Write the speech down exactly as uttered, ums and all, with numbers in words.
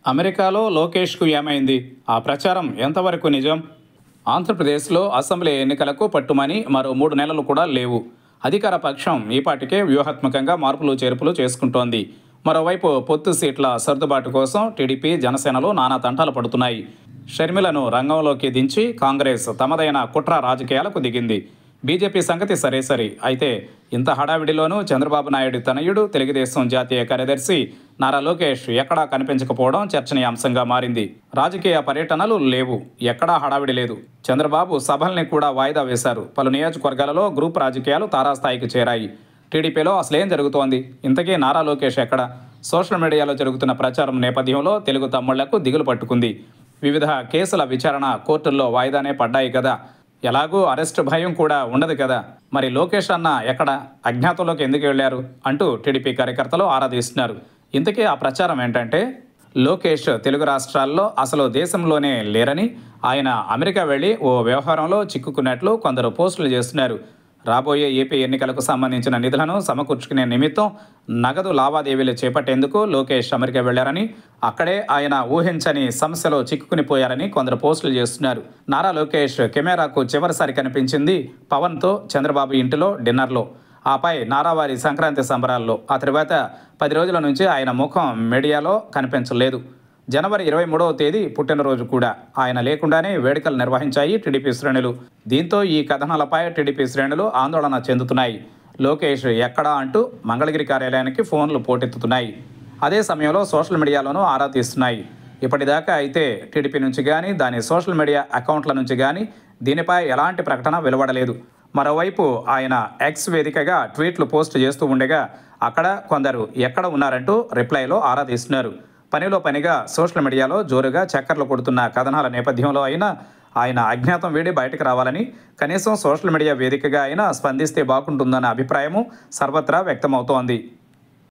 అమెరికాలో లోకేష్కు ఏమైంది? ఆ ప్రచారం ఎంతవరకు నిజం? ఆంధ్రప్రదేశ్లో అసెంబ్లీ ఎన్నికలకు పట్టుమని మరో మూడు నెలలు కూడా లేవు. అధికార పక్షం ఈపాటికే వ్యూహాత్మకంగా మార్పులు చేర్పులు చేసుకుంటోంది. మరోవైపు పొత్తు సీట్ల సర్దుబాటు కోసం టీడీపీ, జనసేనలు నానా తంటాలు పడుతున్నాయి. షర్మిలను రంగంలోకి దించి కాంగ్రెస్ తమదైన కుట్ర రాజకీయాలకు దిగింది. బీజేపీ సంగతి సరే సరి. అయితే ఇంత హడావిడిలోనూ చంద్రబాబు నాయుడు తనయుడు, తెలుగుదేశం జాతీయ కార్యదర్శి నారా లోకేష్ ఎక్కడా కనిపించకపోవడం చర్చనీయాంశంగా మారింది. రాజకీయ పర్యటనలు లేవు, ఎక్కడా హడావిడి లేదు. చంద్రబాబు సభల్ని కూడా వాయిదా వేశారు. పలు నియోజకవర్గాలలో గ్రూప్ రాజకీయాలు తారాస్థాయికి చేరాయి. టీడీపీలో అసలేం జరుగుతోంది? ఇంతకీ నారా లోకేష్ ఎక్కడ? సోషల్ మీడియాలో జరుగుతున్న ప్రచారం నేపథ్యంలో తెలుగు తమ్ముళ్లకు దిగులు పట్టుకుంది. వివిధ కేసుల విచారణ కోర్టుల్లో వాయిదానే పడ్డాయి కదా. ఎలాగూ అరెస్టు భయం కూడా ఉండదు కదా. మరి లోకేష్ అన్న ఎక్కడ? అజ్ఞాతంలోకి ఎందుకు వెళ్లారు అంటూ టీడీపీ కార్యకర్తలు ఆరాధిస్తున్నారు. ఇంతకీ ఆ ప్రచారం ఏంటంటే, లోకేష్ తెలుగు రాష్ట్రాల్లో అసలు దేశంలోనే లేరని, ఆయన అమెరికా వెళ్లి ఓ వ్యవహారంలో చిక్కుకున్నట్లు కొందరు పోస్టులు చేస్తున్నారు. రాబోయే ఏపీ ఎన్నికలకు సంబంధించిన నిధులను సమకూర్చుకునే నిమిత్తం నగదు లావాదేవీలు చేపట్టేందుకు లోకేష్ అమెరికా వెళ్లారని, అక్కడే ఆయన ఊహించని సమస్యలో చిక్కుకునిపోయారని కొందరు పోస్టులు చేస్తున్నారు. నారా లోకేష్ కెమెరాకు చివరిసారి కనిపించింది పవన్తో చంద్రబాబు ఇంటిలో డిన్నర్లో. ఆపై నారావారి సంక్రాంతి సంబరాల్లో. ఆ తర్వాత పది రోజుల నుంచి ఆయన ముఖం మీడియాలో కనిపించలేదు. జనవరి ఇరవై మూడవ తేదీ పుట్టినరోజు కూడా. ఆయన లేకుండానే వేడుకలు నిర్వహించాయి టీడీపీ శ్రేణులు. దీంతో ఈ కథనాలపై టీడీపీ శ్రేణులు ఆందోళన చెందుతున్నాయి. లోకేష్ ఎక్కడా అంటూ మంగళగిరి కార్యాలయానికి ఫోన్లు పోటెత్తుతున్నాయి. అదే సమయంలో సోషల్ మీడియాలోనూ ఆరా తీస్తున్నాయి. ఇప్పటిదాకా అయితే టీడీపీ నుంచి కానీ, దాని సోషల్ మీడియా అకౌంట్ల నుంచి కానీ దీనిపై ఎలాంటి ప్రకటన వెలువడలేదు. మరోవైపు ఆయన ఎక్స్ వేదికగా ట్వీట్లు పోస్ట్ చేస్తూ ఉండగా అక్కడ కొందరు ఎక్కడ ఉన్నారంటూ రిప్లైలో ఆరా తీస్తున్నారు. పనిలో పనిగా సోషల్ మీడియాలో జోరుగా చక్కర్లు కొడుతున్న కథనాల నేపథ్యంలో అయినా ఆయన అజ్ఞాతం వీడి బయటకు రావాలని, కనీసం సోషల్ మీడియా వేదికగా అయినా స్పందిస్తే బాగుంటుందన్న అభిప్రాయము సర్వత్రా వ్యక్తమవుతోంది.